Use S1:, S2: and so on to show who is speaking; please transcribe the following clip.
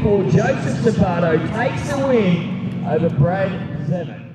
S1: 24, Joseph Sabato takes the win over Brad Zeman.